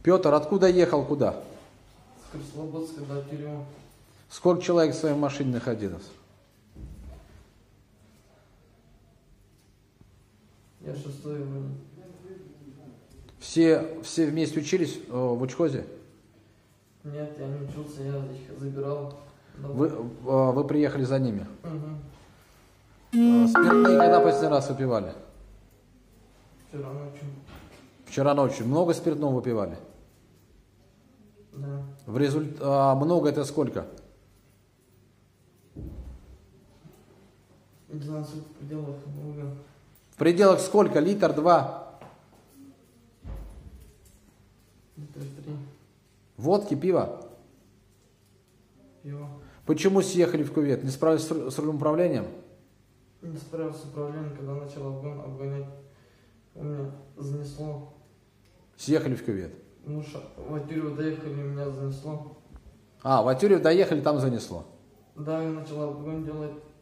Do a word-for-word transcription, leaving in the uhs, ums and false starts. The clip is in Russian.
Петр, откуда ехал, куда? С Краснослободска до тюрьмы. Сколько человек в своей машине находилось? Я шестой вроде. Все, все вместе учились э, в учхозе? Нет, я не учился, я их забирал. Вы, э, вы приехали за ними? Угу. Э, спиртные когда последний раз выпивали? Вчера ночью. Вчера ночью. Много спиртного выпивали? Да. В результ... а, много это сколько? Не знаю, сколько в пределах много. В пределах сколько? Литр, два? Литр три. Водки, пива? Пиво. Почему съехали в кювет? Не справились с, с рулем управлением? Не справился с управлением, когда начал обгон, обгонять. У меня занесло. Съехали в кювет. Ну, ша... в Атюрию доехали, меня занесло. А, в Атюрию доехали, там занесло. Да, я начал обгон делать.